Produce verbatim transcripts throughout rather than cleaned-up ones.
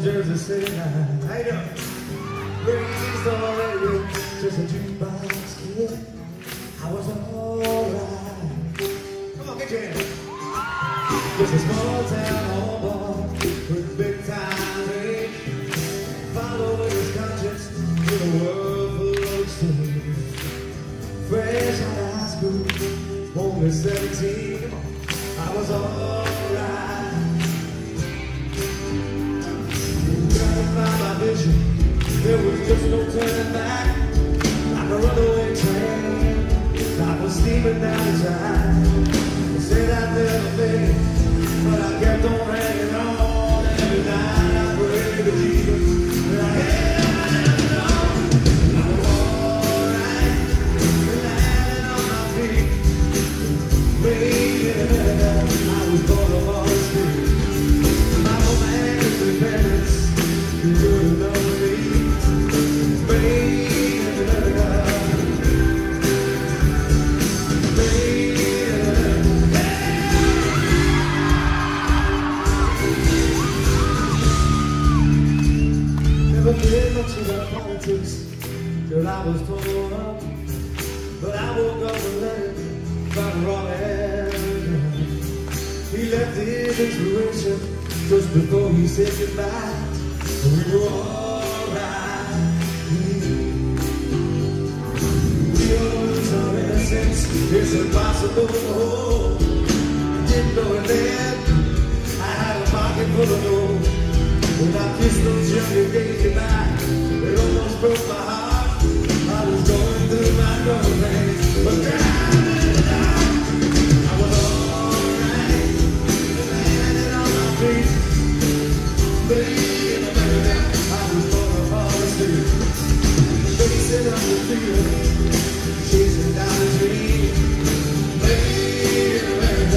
Jersey City night. How you doing? Raised on the radio, just a jukebox kid. I was alright. Come on, get your hand. Just a small town home bar with big time rain. Following his conscience in a world full of sin. Fresh out of high school, only seventeen. Come on, I was alright. Driving by my vision, there was just no turning back. Like a runaway train, I was steaming down the track. They said I'd never make it, but I kept on hanging on. Every night I prayed to Jesus, and I had on. I was alright, landing on my feet. Waiting a minute, I was born on Wall Street. My romantic independence, you wouldn't know me. Waiting a minute, waiting a minute. Never been much about politics till I was torn up, but I woke up and let it run wrong and he left his inspiration just before he said goodbye. We were alright. We all lose our innocence. It's impossible to hold. Didn't know it then. I had a pocket full of gold. When I kissed those younger days goodbye, it almost broke my heart. I was going through my growing pains, but driving in the dark, I was alright. Landing on my feet, baby, in America, I was born on Wall Street. Facing up the field, chasing down the dream, baby, in America.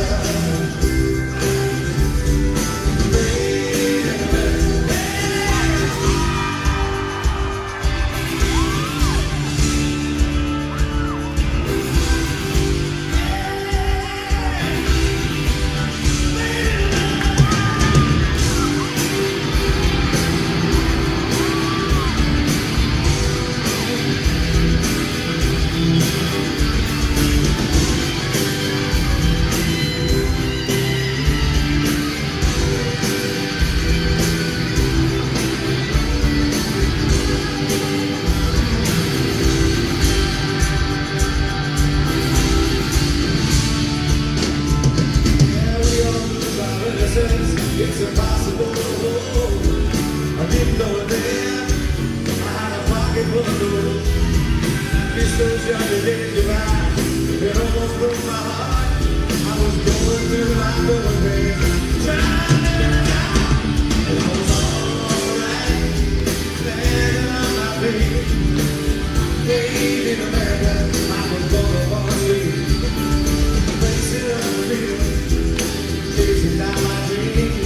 It's impossible to hold. I didn't know it then. I had a pocket full of gold. This those younger days goodbye. It almost broke my heart. I was going through my growing pains, trying to get out. And I was alright, standing on my feet. Made in America, I was born on Wall Street. Facing up the field, chasing down my dreams.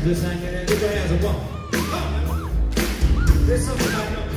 this thing in it. Put your hands up, one. Oh. There's something I know.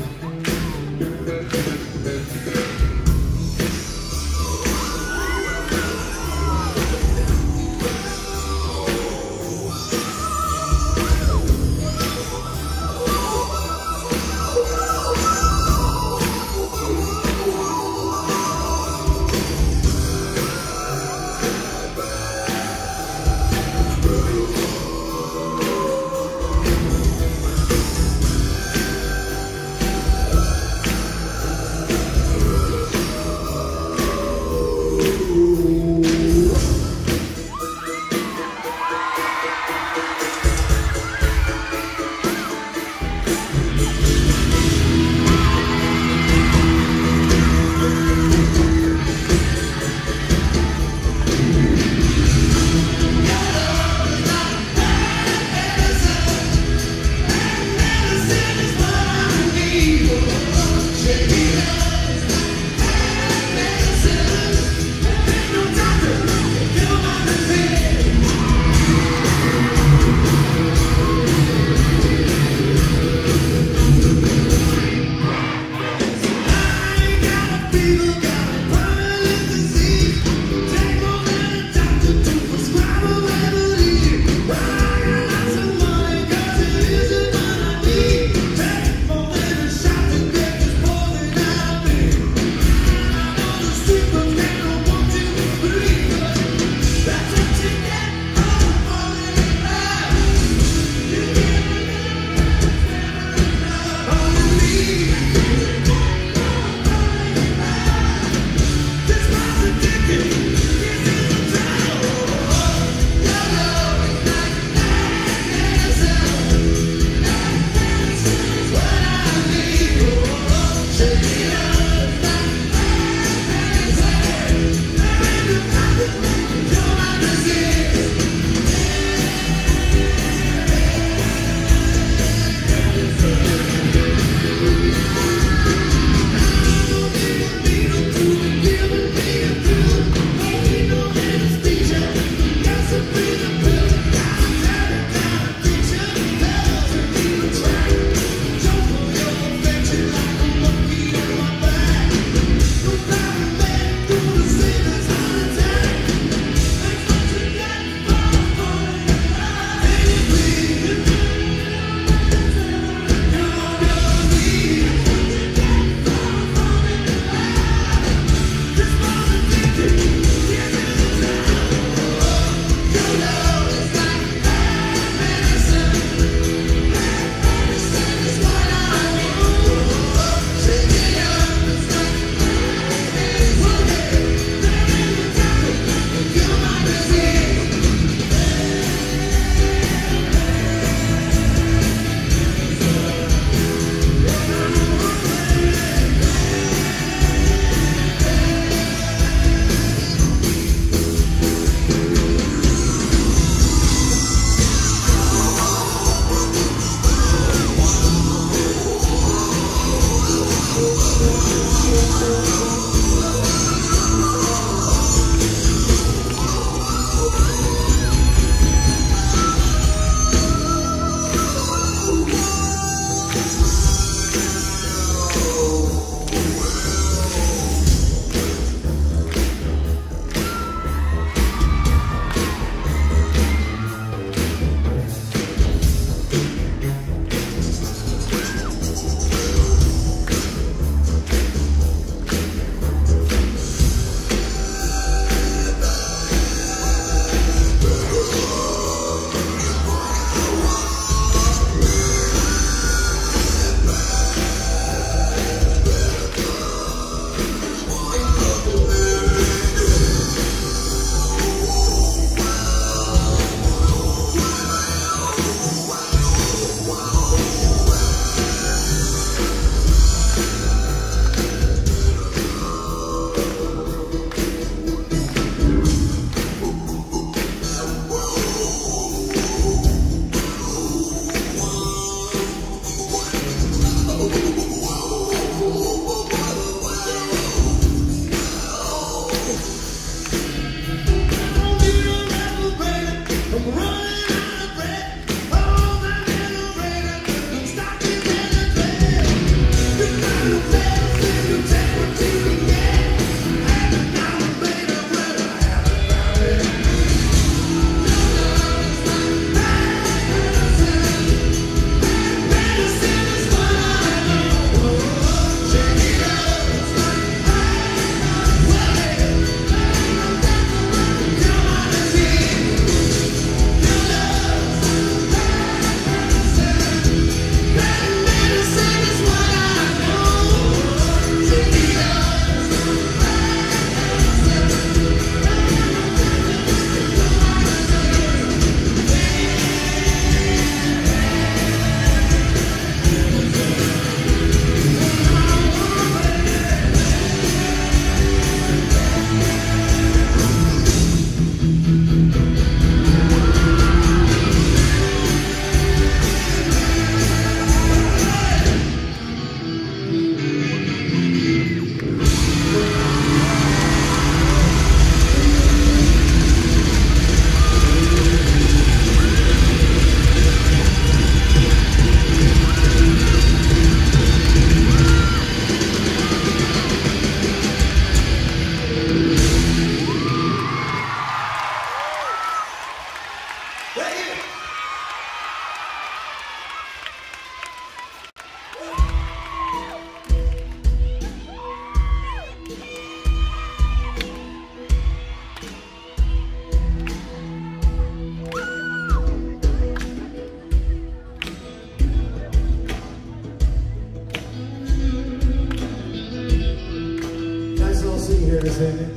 Guys, all sing here this evening.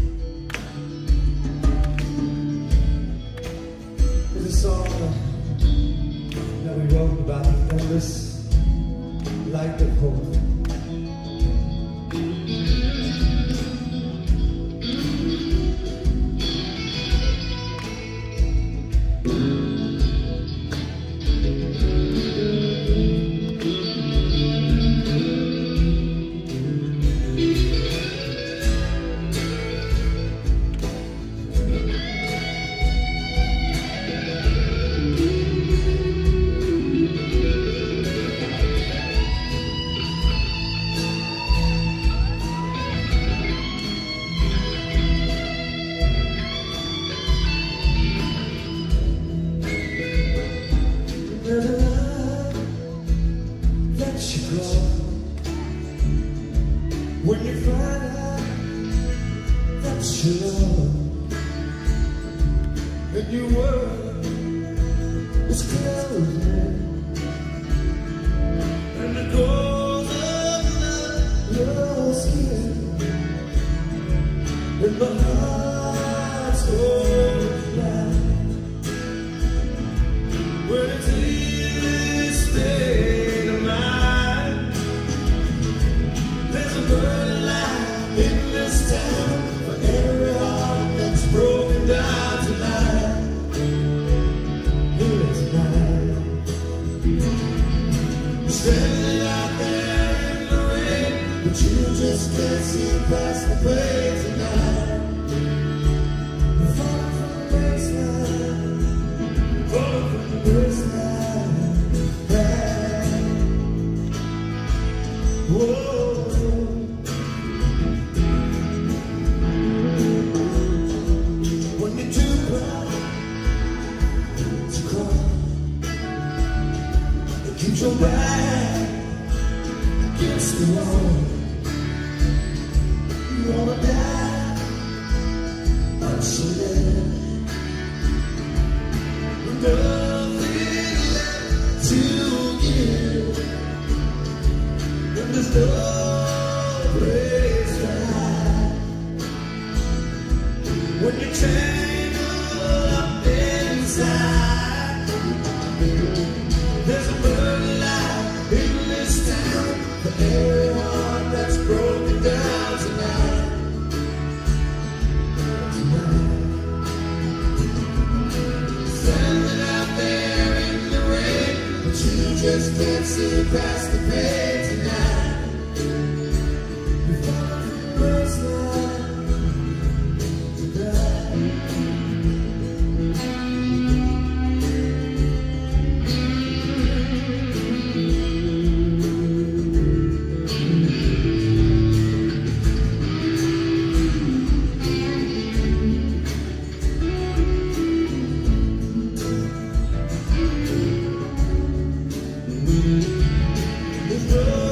There's a song that we wrote about the endless light of hope. There's a love that you grow when you find out that you love and your world is closing and the doors of your skin and the heart's going blind. When it's easy state of mind, there's a burning light in this town for every heart that's broken down tonight. Here tonight, standing out there in the rain, but you just can't see past the place tonight. When you're too proud to cry, and keep your back against the wall, you wanna die, but you live with nothing left to give, and there's no place to hide. When you're tangled up inside, there's a burning light in this town for everyone that's broken down tonight. Tonight, standing out there in the rain, but you just can't see past the pain tonight. There's no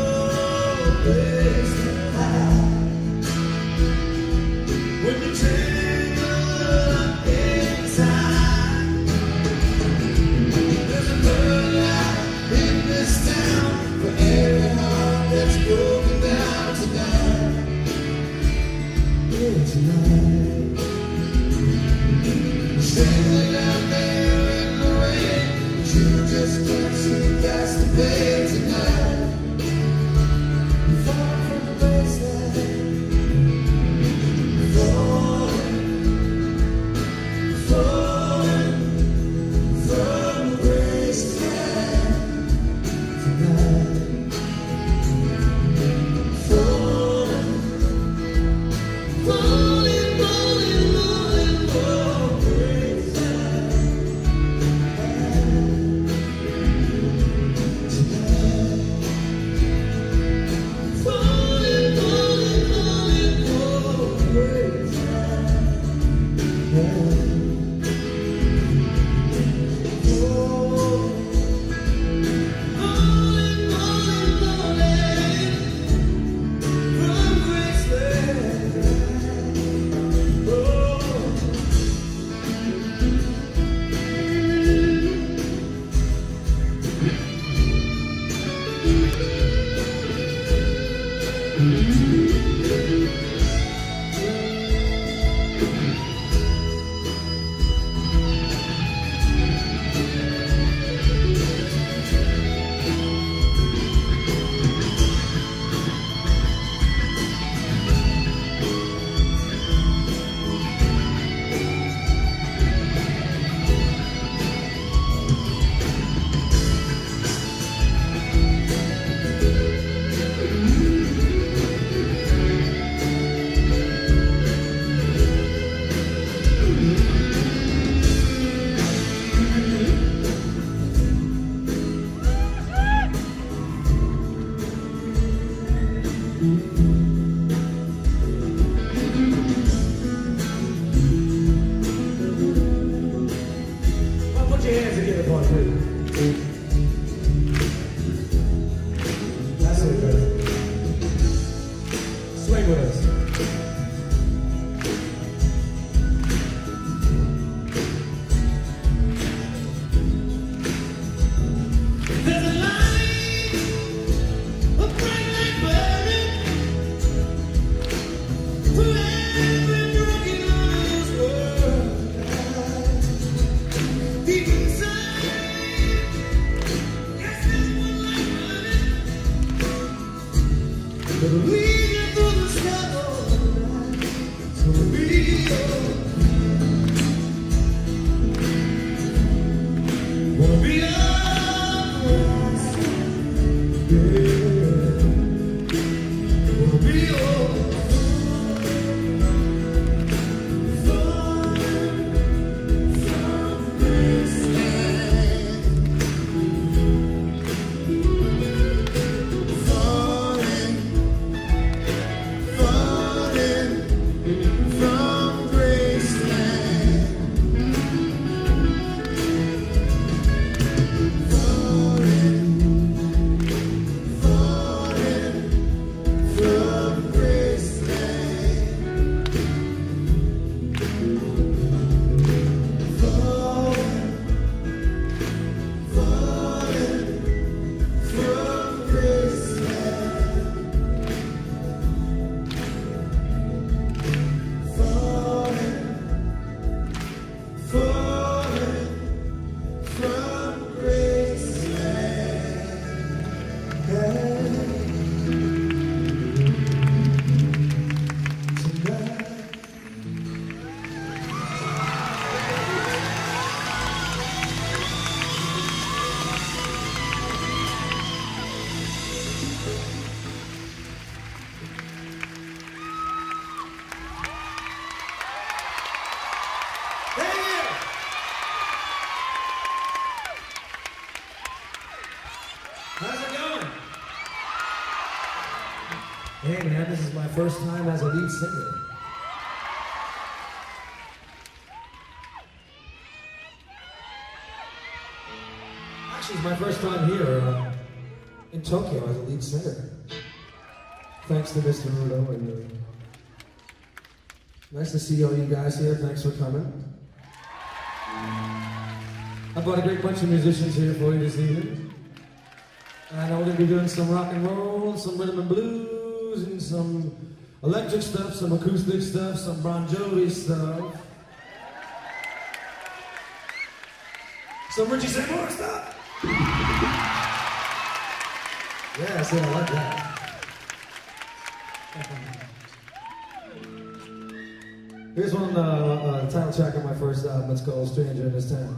hands together for it, please. That's it, brother. Swing with us. There's a light, a bright light burning through every broken heart in this world. Deep inside, yes, there's one light burning. But leading through the shadows, it's gonna be yours. Gonna be yours. How's it going? Hey man, this is my first time as a lead singer. Actually, it's my first time here uh, in Tokyo as a lead singer. Thanks to Mister Rudo, and uh, nice to see all you guys here. Thanks for coming. I brought a great bunch of musicians here for you this evening. I know we're going to be doing some rock and roll, some rhythm and blues, and some electric stuff, some acoustic stuff, some Bon Jovi stuff. Some Richie Sambora stuff. Yeah, I said I like that. Here's one, uh, uh, the title track of my first album. It's called Stranger in This Town.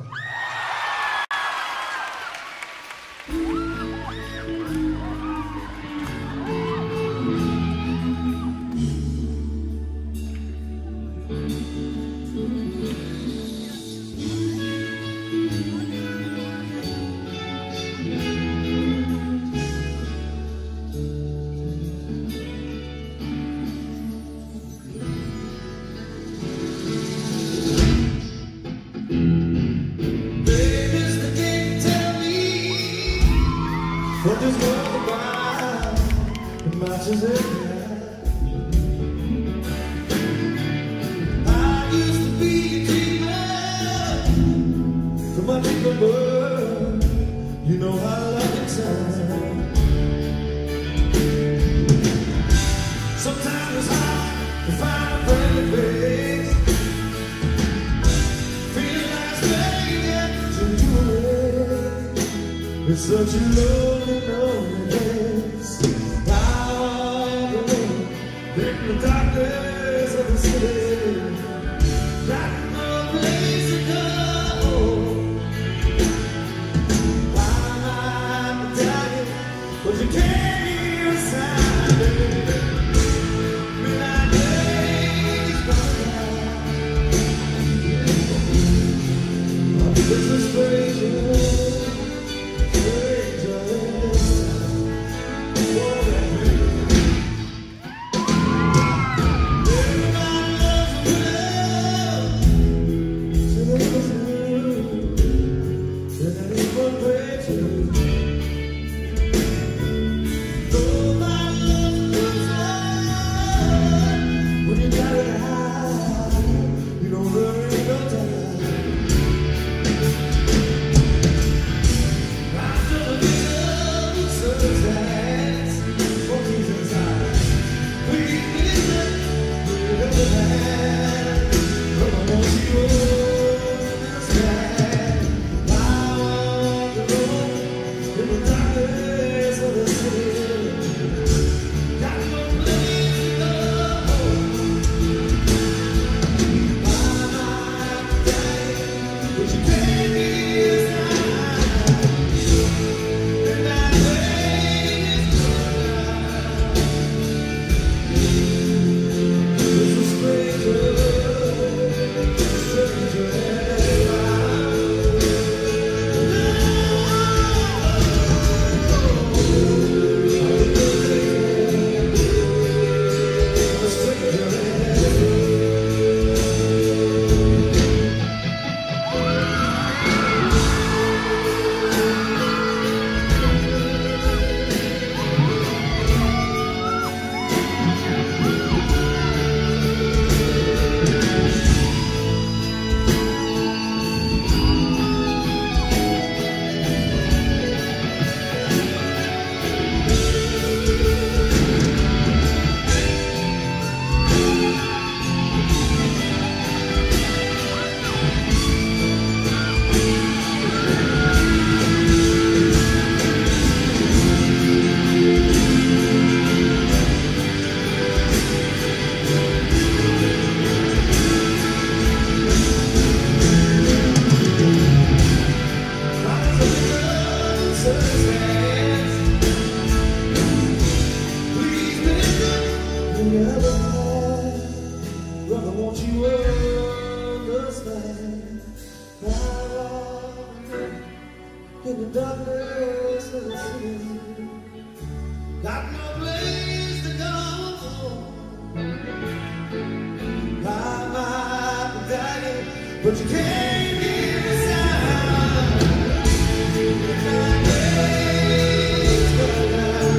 What this world about, it matches it. I used to be a dreamer, from my big bird, you know how I love it time. Sometimes it's hard to find a friendly face, feeling like staying to you. It's such a lonely, lonely place. Out alone in the darkness of the city, got no place to go. I'm dying, but you can't hear a sound. Midnight days gone by. This is stranger. in the darkness of the city. Got no place to go. I might die, but you take me aside. And that rain is gone. There's a stranger, stranger as I. Brother, won't you understand? I'm in the darkness of the city. Got no place to go. I might be dying, but you can't hear the sound. My days go down.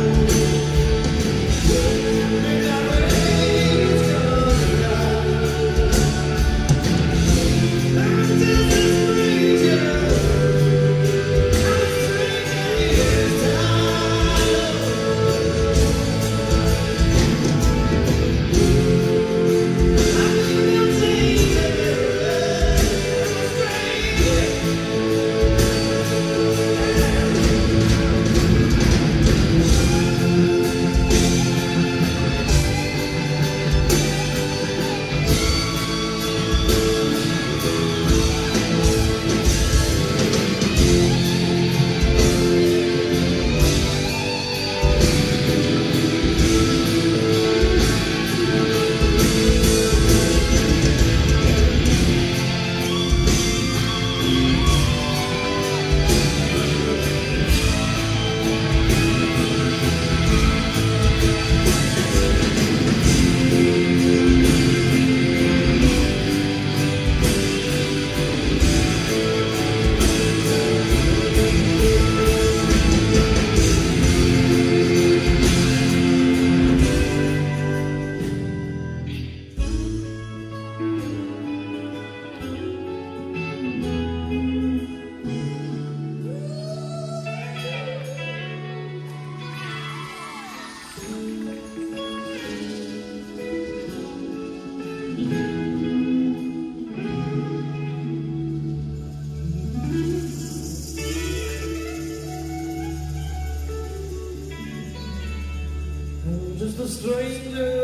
I'm just a stranger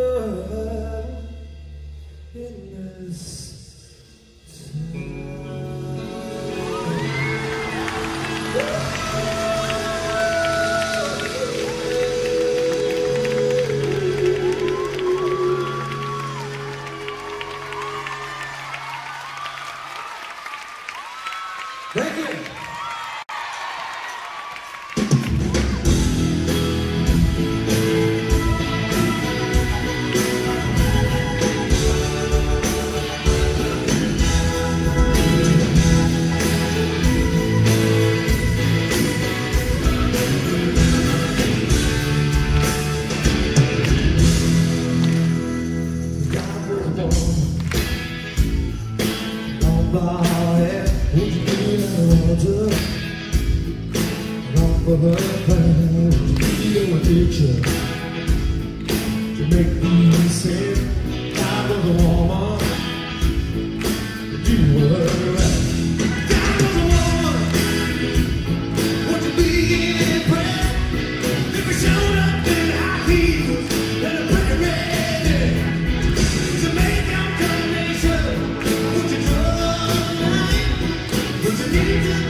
in this Thank you. For her plan to be a picture to make me say I was a woman. You were right. I was a woman.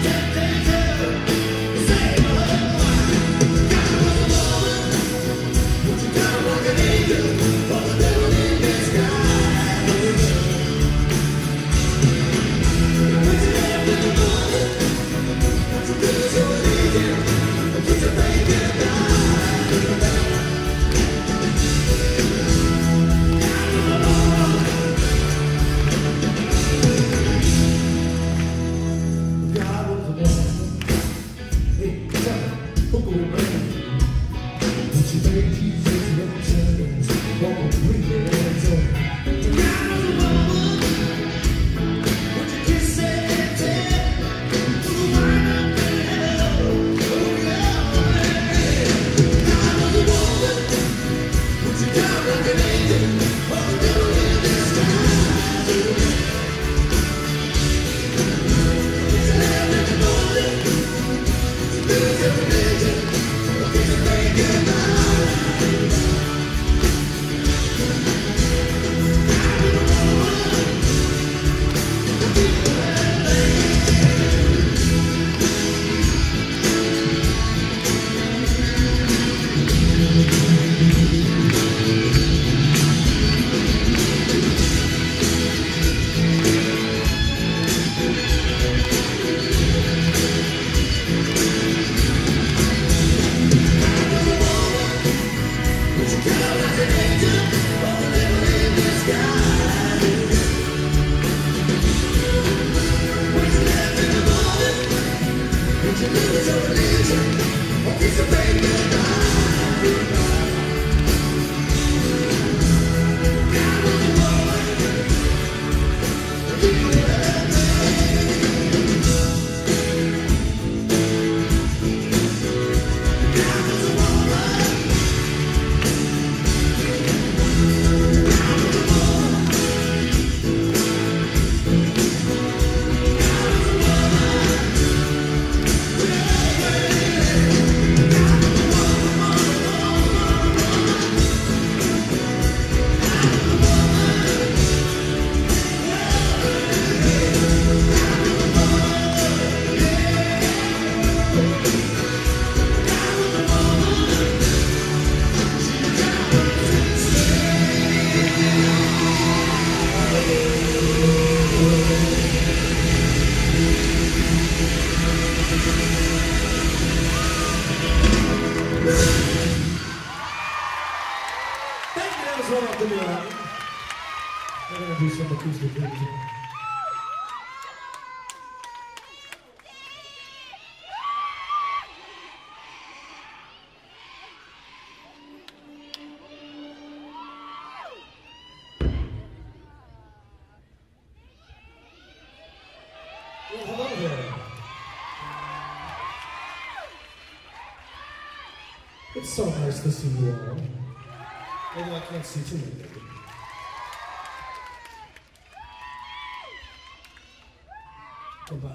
Well, hello there. It's so nice to see you all. Although I can't see too many of you. Goodbye.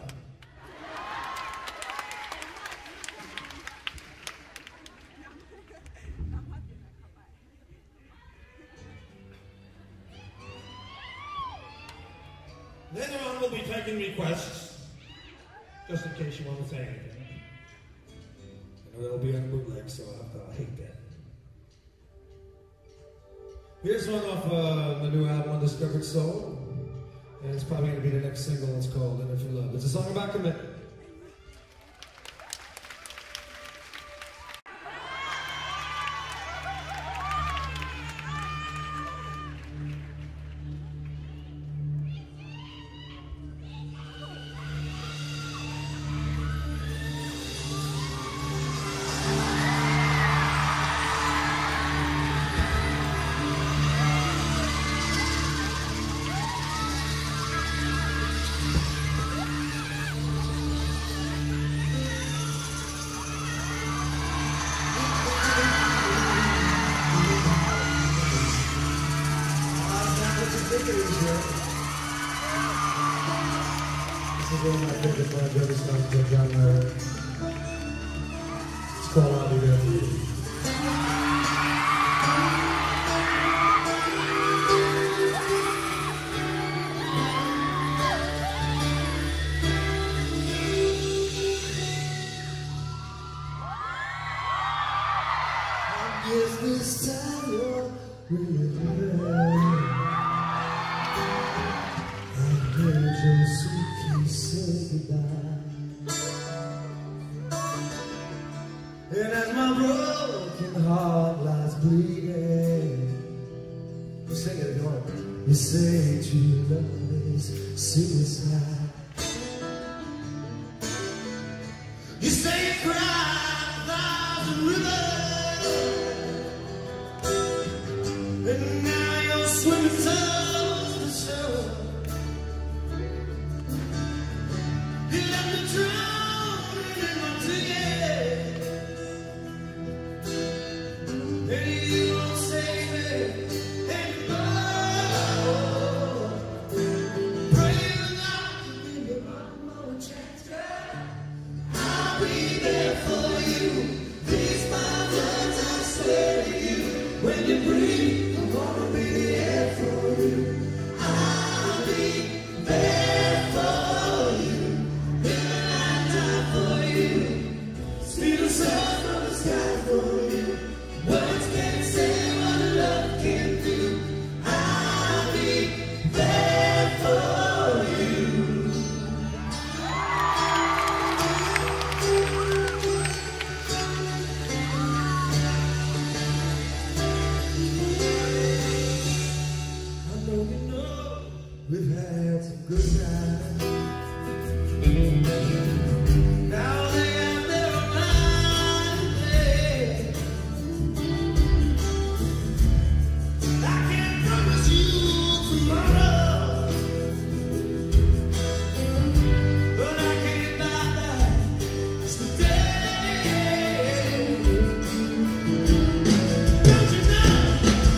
Later on, we'll be taking requests, just in case you want to say anything. I know that'll be on bootleg, so I'll, I'll hate that. Here's one off uh, the new album, Undiscovered Soul, and it's probably going to be the next single. It's called "In It For Love." It's a song about commitment. This is one of my favorite songs ever sung by John Mayer. It's called "I'll Be There For You." this time you're really I heard your suitcase say goodbye, and as my broken heart lies bleeding, you sing it if you want. You say true love is suicide. You say you cried a thousand rivers, and now you're swimming towards the shore. You let me drown in my tears, and you won't save me anymore. Praying I can give you one more chance, girl. I'll be there for you. These my words I swear to you. When you breathe, I'm gonna be there for you. I'll be there for you. Even I die for you. Steal the sun from the sky for you. Words can't say what love can do. I'll be there for you. I know you know we've had some good times. Now they have their own life to play. I can't promise you tomorrow, but I can't buy that today. Don't you know?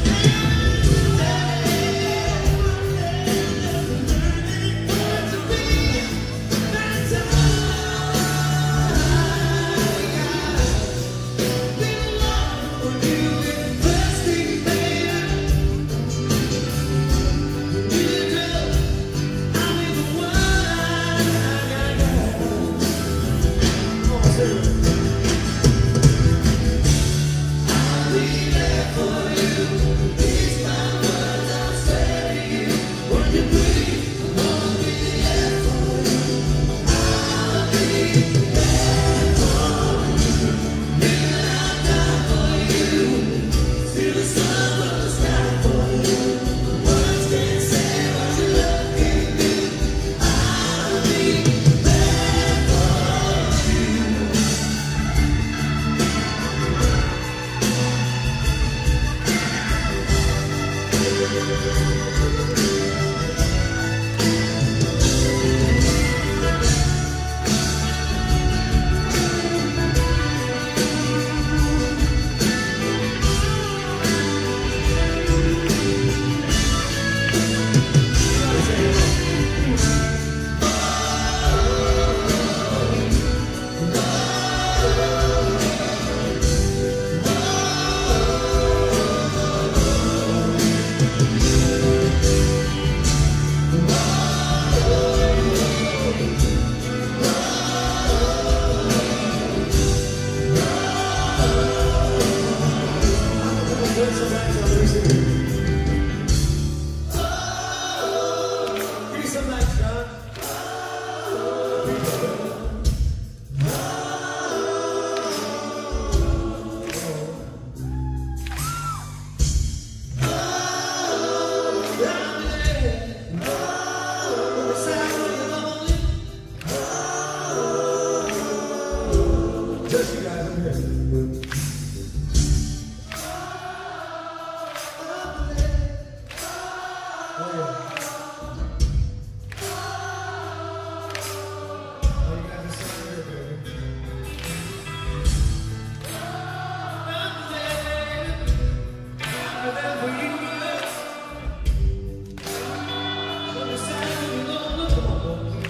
Just you guys over here. Oh yeah. Oh, you guys are so good, baby. I'm there. I'm there for you. On the side of the road, come on, boy.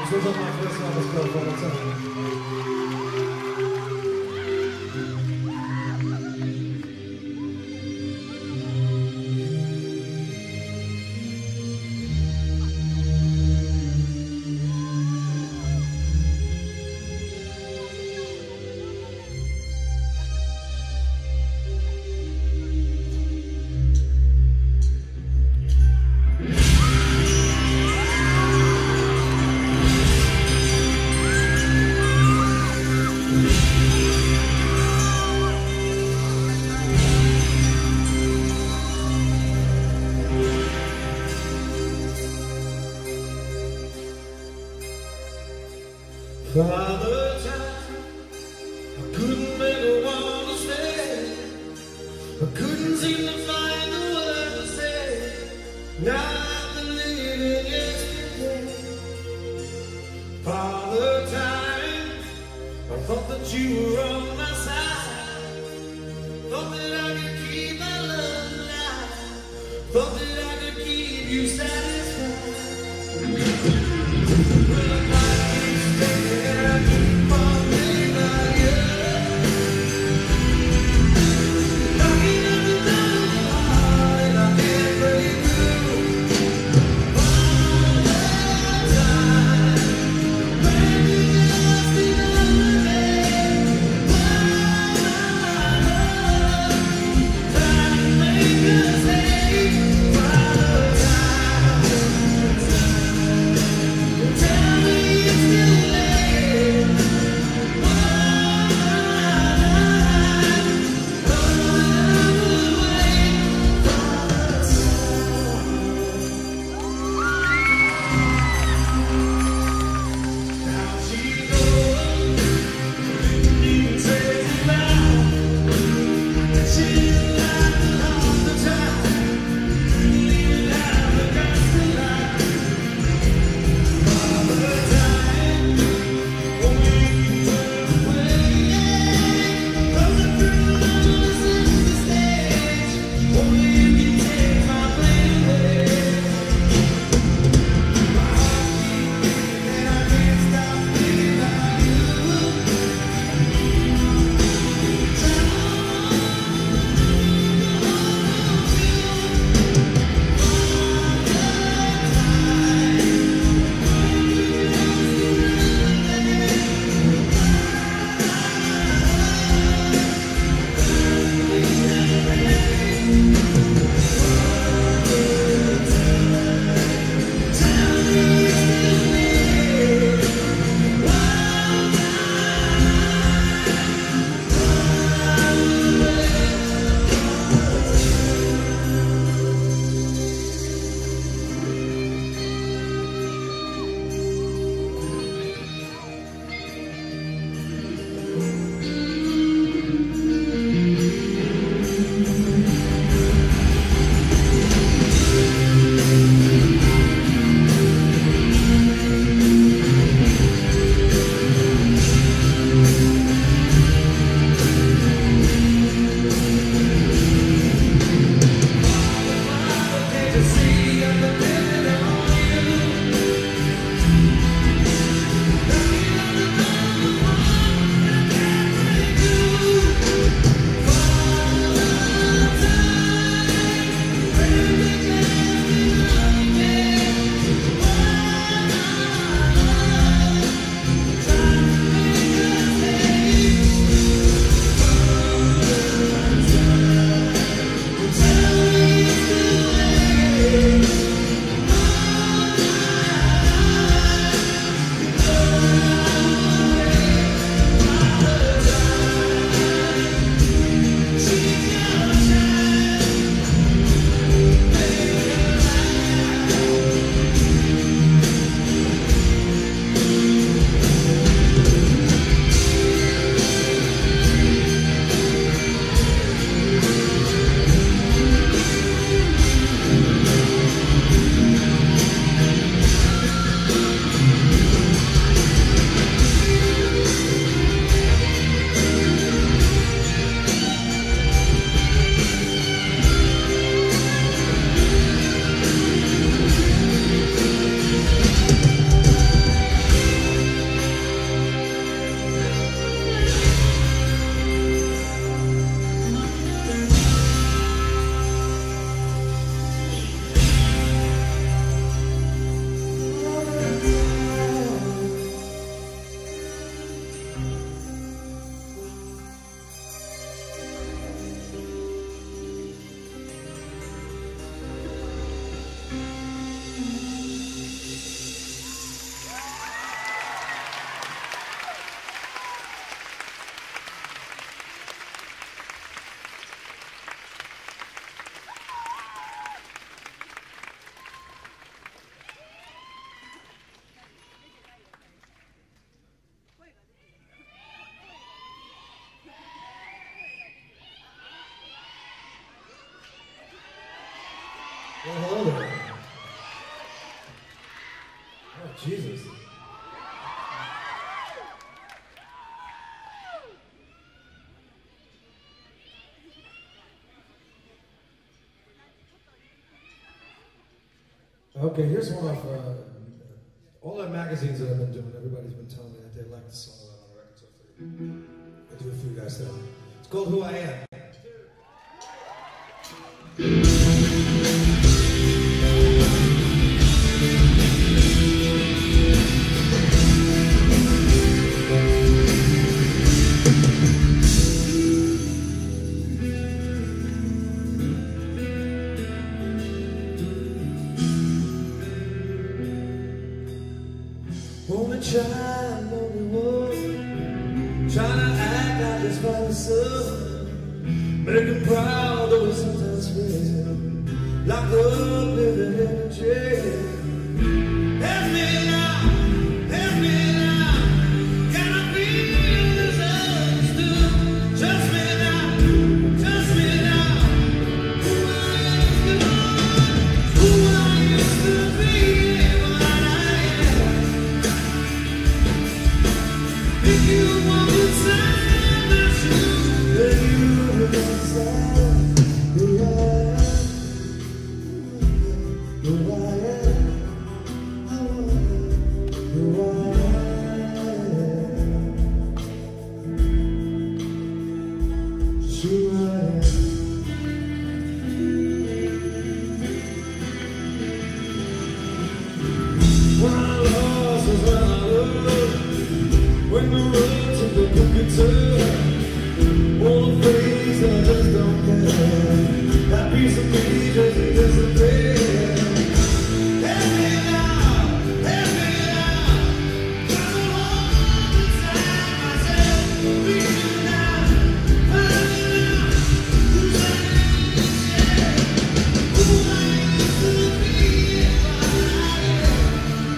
This was on my first Elvis Girl all the time. Father time, I couldn't make her wanna stay. I couldn't seem to find the words to say. Now I've been living yesterday. Father time, I thought that you were on my side. Thought that I could keep my love alive. Thought that I could keep you satisfied. Time Jesus. Okay, here's one of uh, all the magazines that I've been doing. Everybody's been telling me that they like the song that I'm on the record, so I do it for you guys today. It's called Who I Am. Only child, only one, trying to act like his father's son, make him proud, though he sometimes feels locked up, living in a jail. Help me now, help me now, gotta be misunderstood. Trust me now, trust me now, who I used to be, who I used to be, what I am. If you want to sign my shoes, then you will sign who I am, who I am, who I am, just who I am. When I lost was when I loved. When the road to the book is up, all the things that I just don't care. That piece of me just disappears. Help me now, help me now. I don't want to tie myself. Be you now, find me now. Who's I Who I used to be, what I am.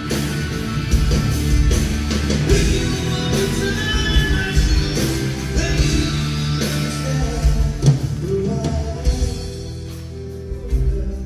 If you want to tie my shoes, then you understand who I am.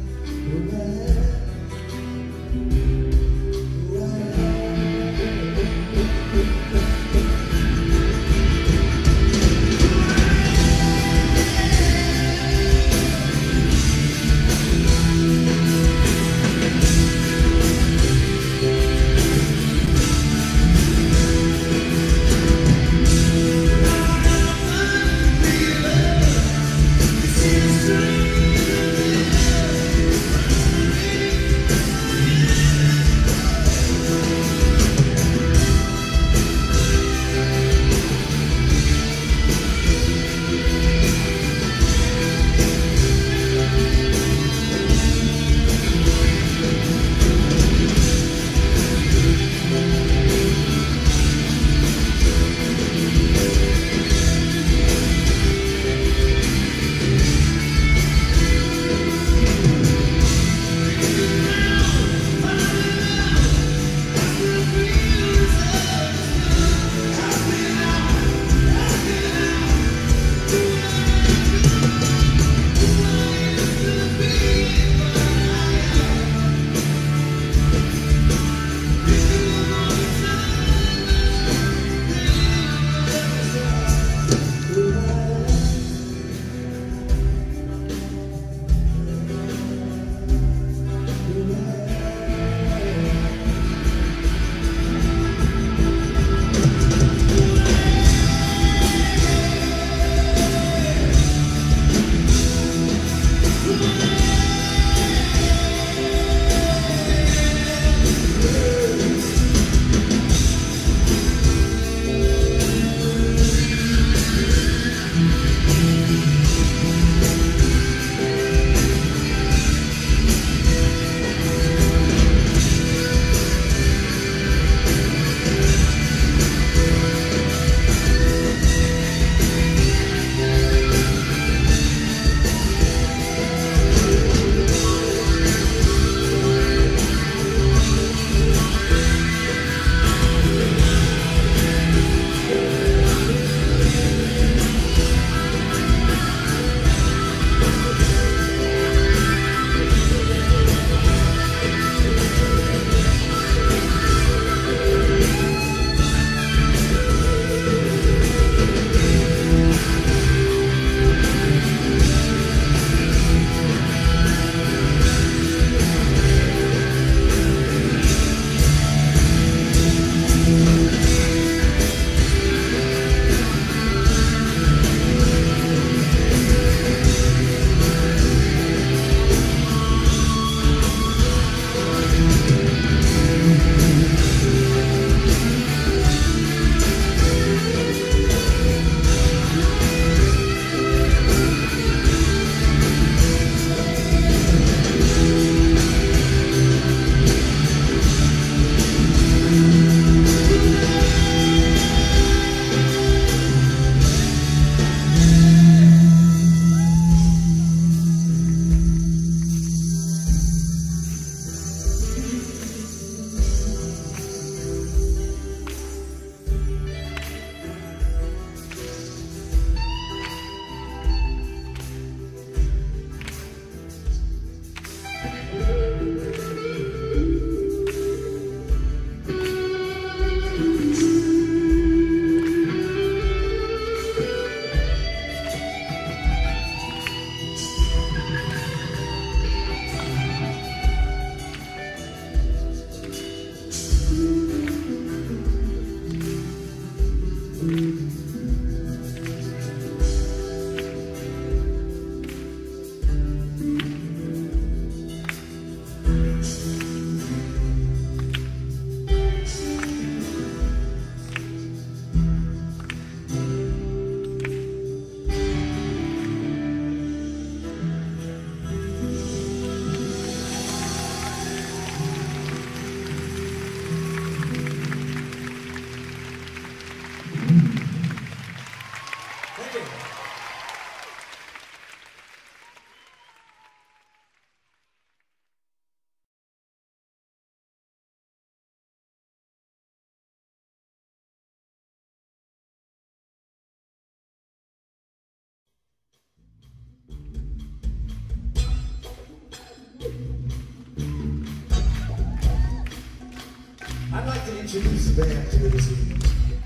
I'd like to introduce the band to you this evening.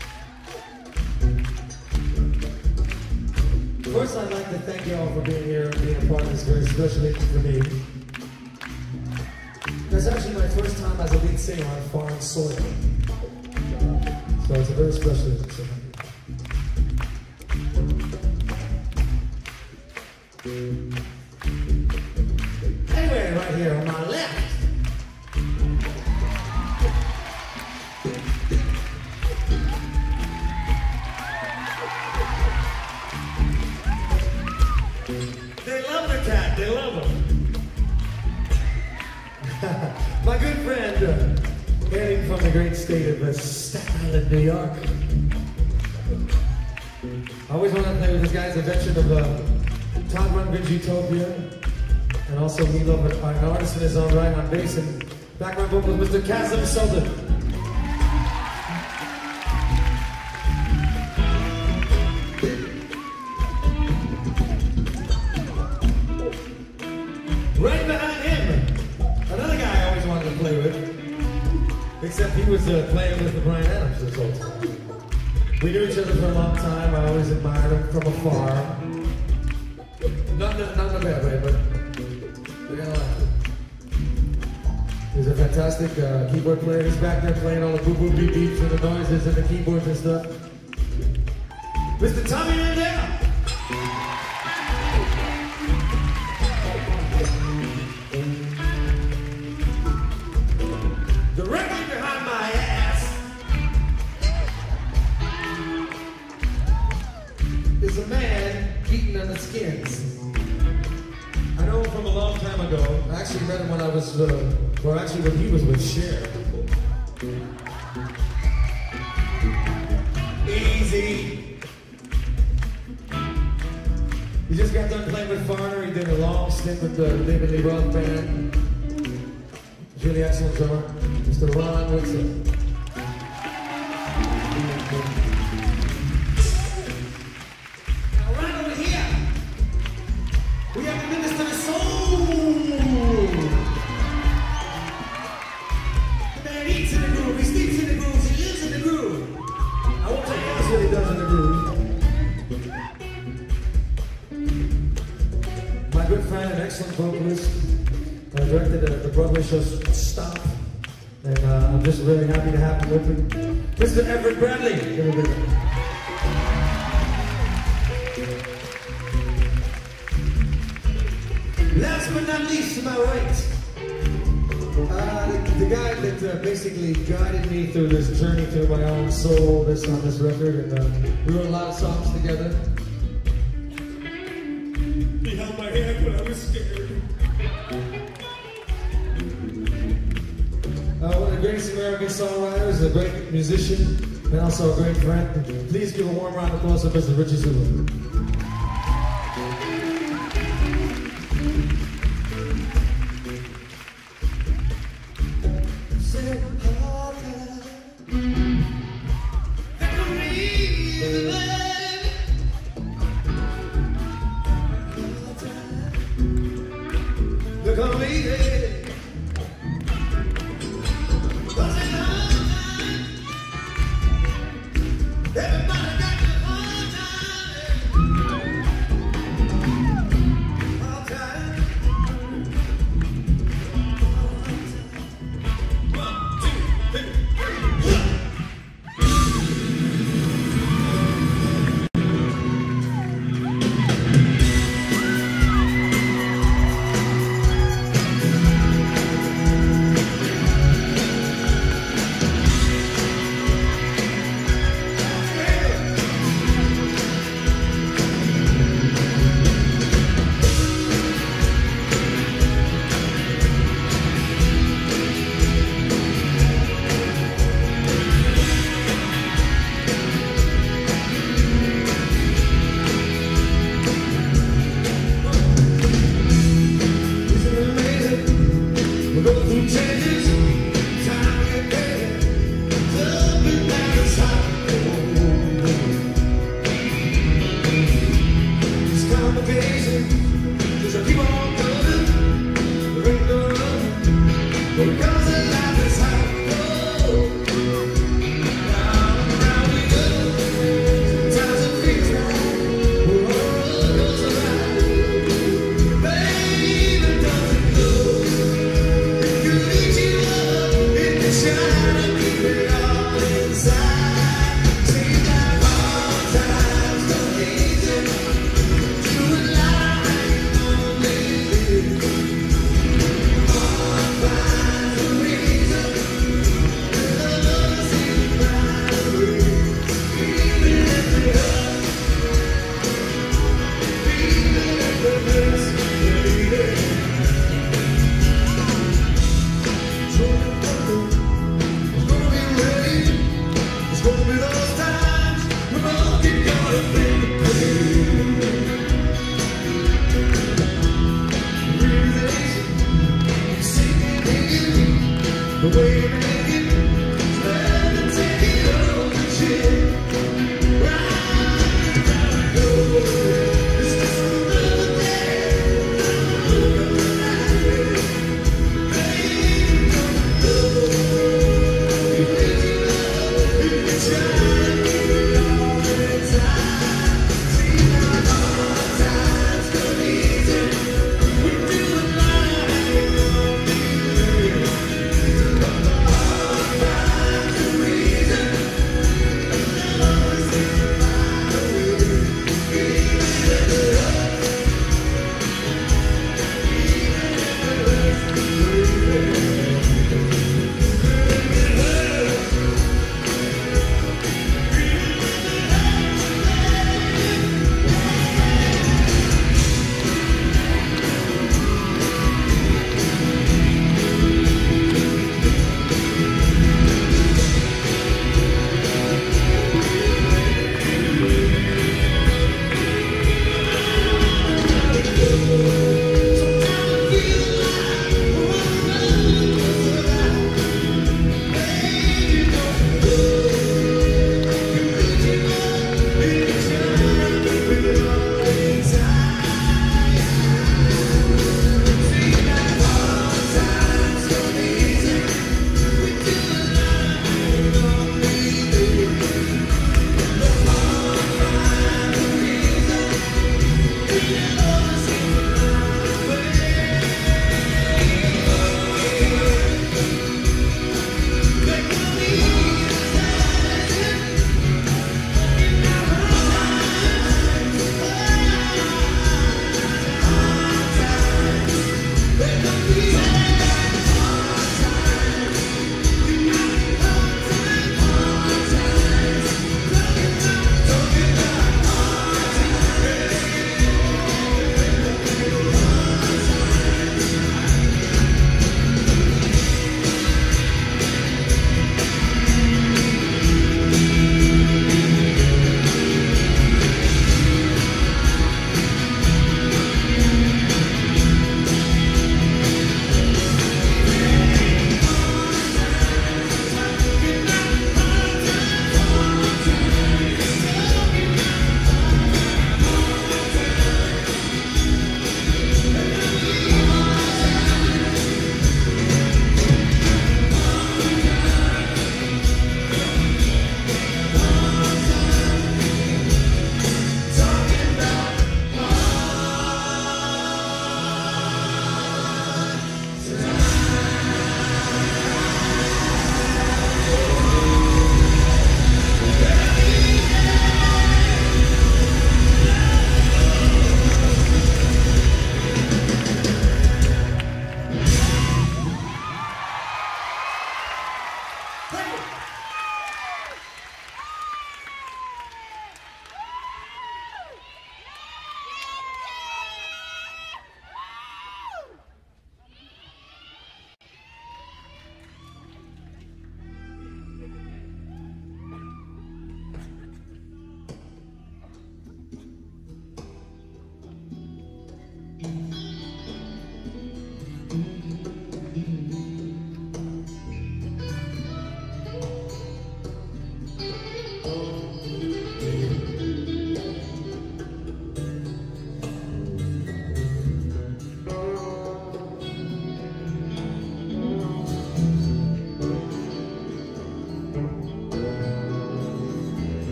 First, I'd like to thank you all for being here and being a part of this very special evening for me. That's actually my first time as a lead singer on foreign soil. So it's a very special evening. So anyway, right here on my left, They love the cat, they love him. my good friend, uh, hailing from the great state of uh, Staten Island, New York. I always wanted to play with this guy's invention of uh, Todd Rundgren's Utopia, and also we love an artist in his own right on bass and background vocals, Mister Kasim Sultan. Right behind him, another guy I always wanted to play with, except he was uh, playing with the Bryan Adams this whole time. We knew each other for a long time. I always admired him from afar. Not in, not in a bad way, but we're gonna laugh. He's a fantastic uh, keyboard player. He's back there playing all the boo boo beep beeps and the noises and the keyboards and stuff. Mister Tommy Mandel. Directly behind my ass is a man beating on the skins. I know him from a long time ago. I actually met him when I was, uh, well actually when he was with Cher. Easy. He just got done playing with Foreigner. He did a long stint with the David Lee Roth band. He's really excellent drummer. Mister Ron Woodson. Now right over here, we have the Minister of Soul. The man eats in the groove, he sleeps in the groove, he lives in the groove. I won't tell you else what he does in the groove. My good friend and excellent vocalist, I directed the, the Broadway show Stop. And uh, I'm just really happy to have him with me. Mister Everett Bradley. Last but not least, to my right, uh, the, the guy that uh, basically guided me through this journey through my own soul, this on this record, and uh, we wrote a lot of songs together. He held my hand when I was scared. Uh, one of the greatest American songwriters, a great musician, and also a great friend. Please give a warm round of applause to Mister Richie Zulu. Look on me, everybody got the hard time.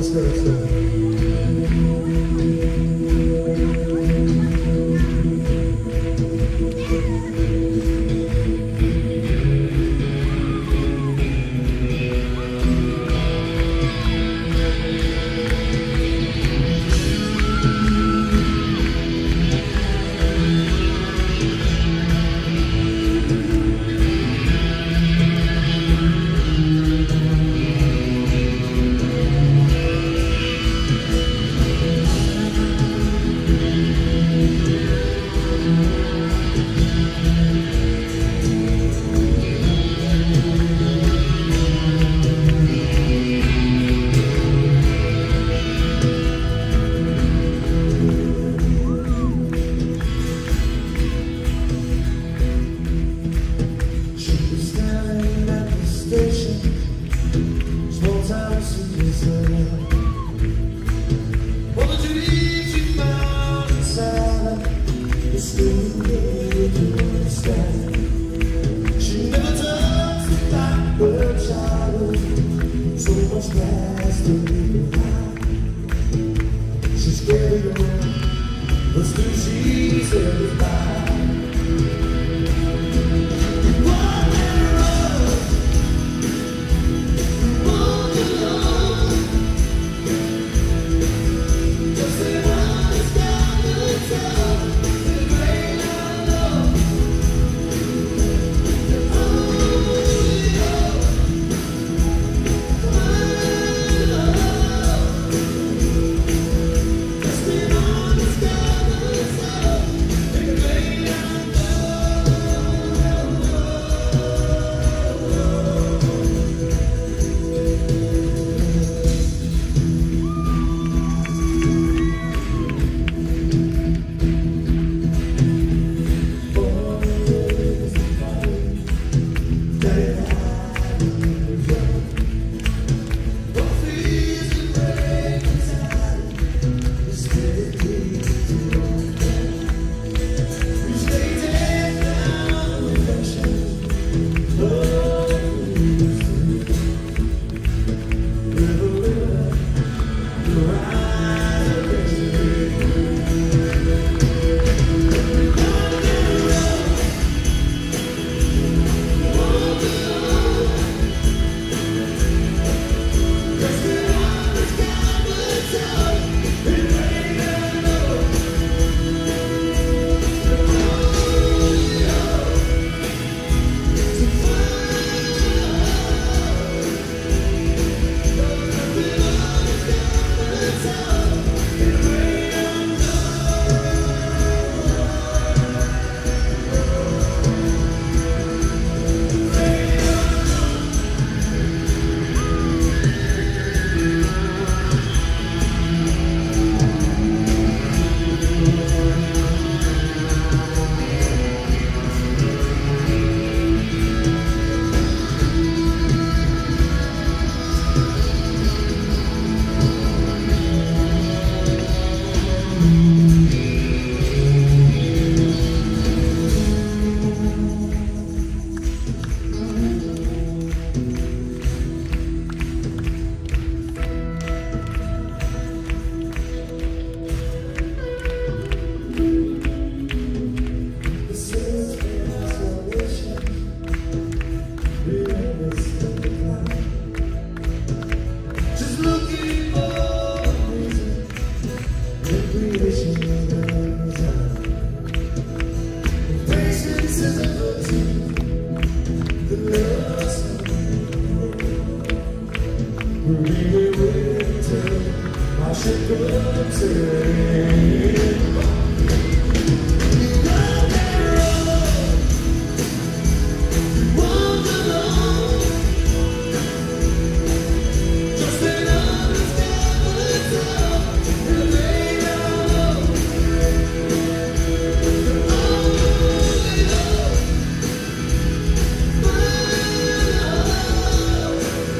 let's go, let's go.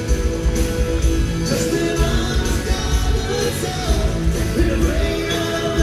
Just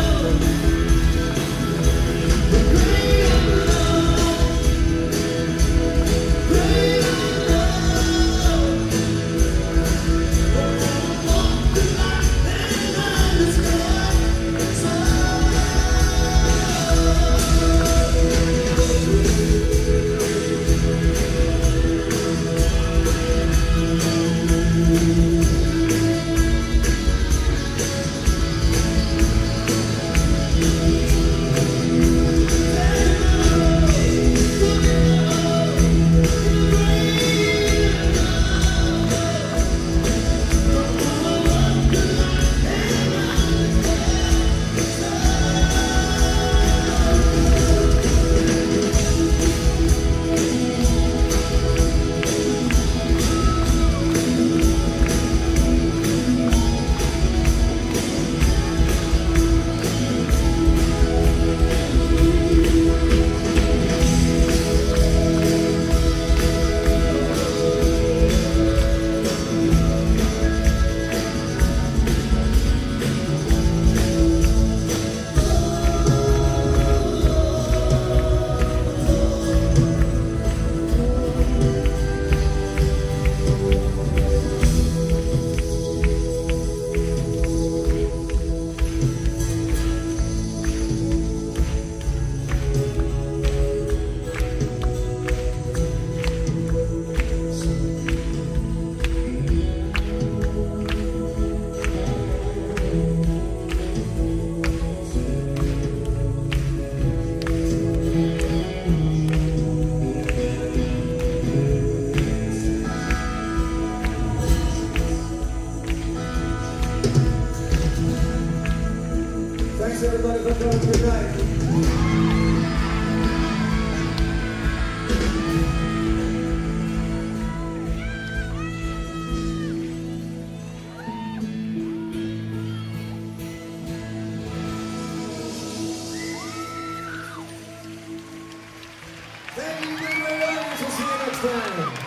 Thanks everybody for coming tonight. Thank you very much. We'll see you next time.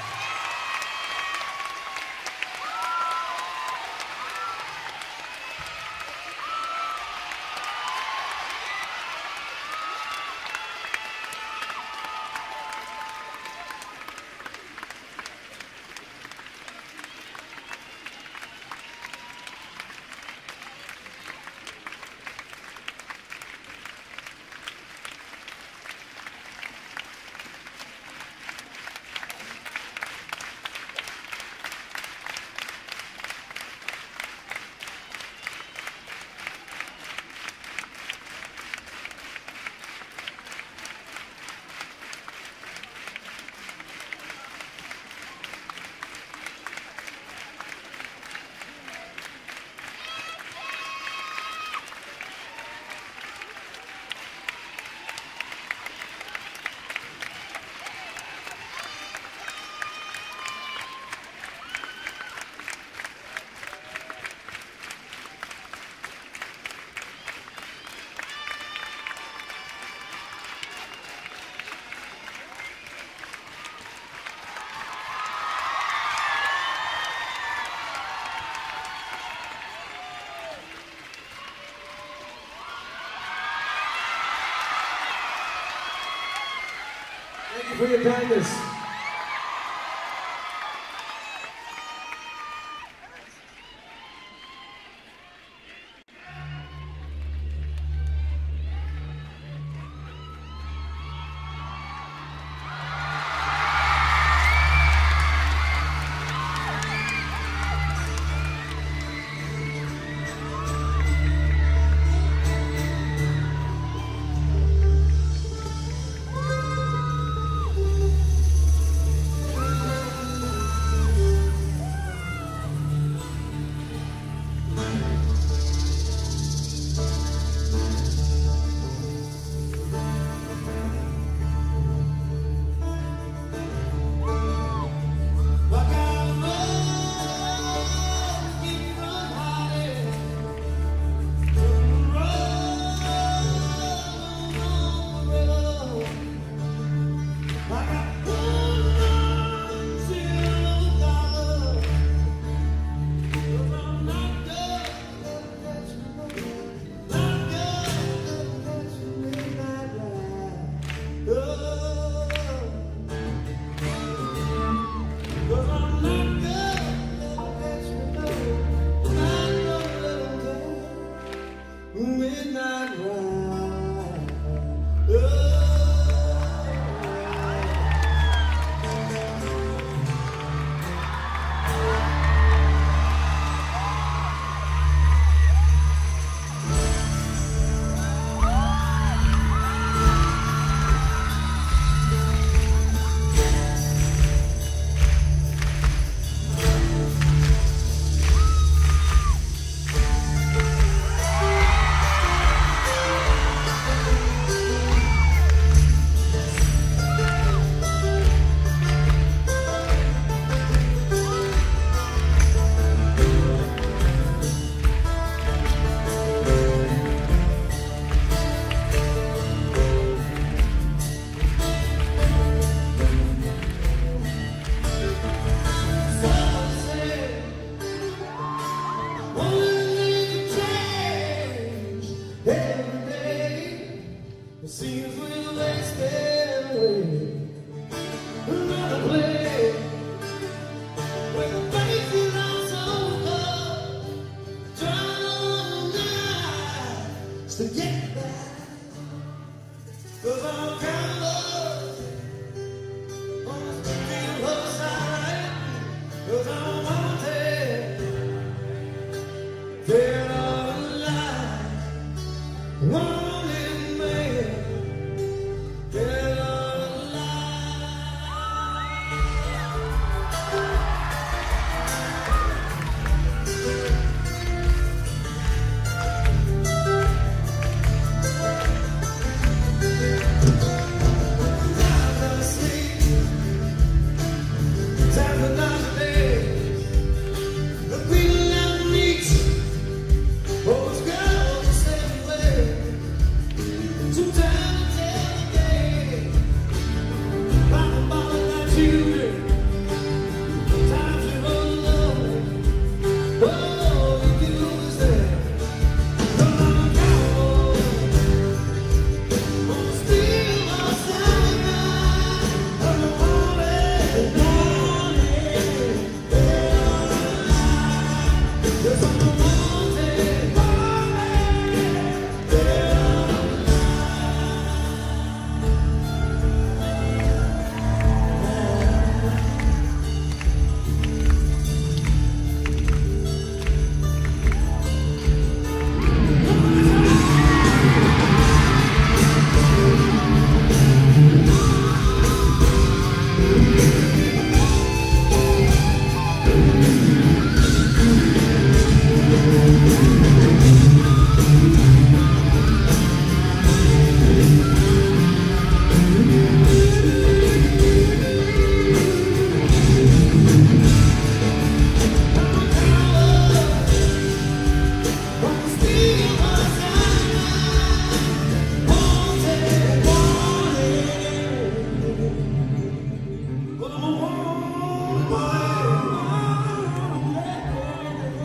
Thank you for your kindness.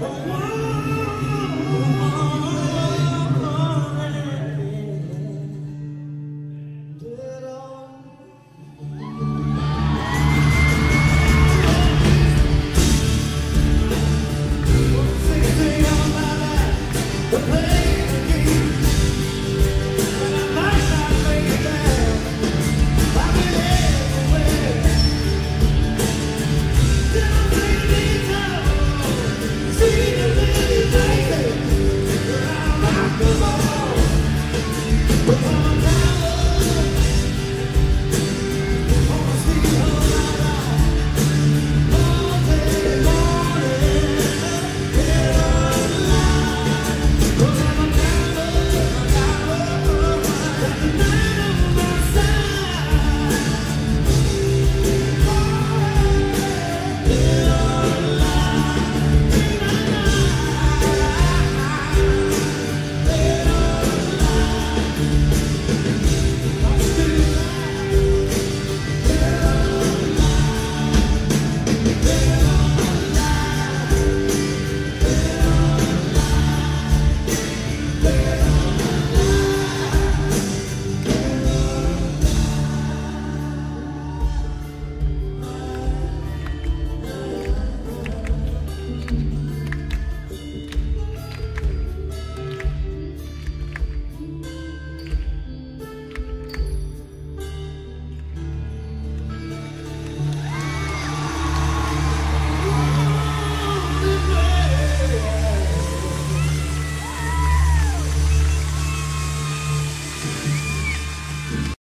Oh,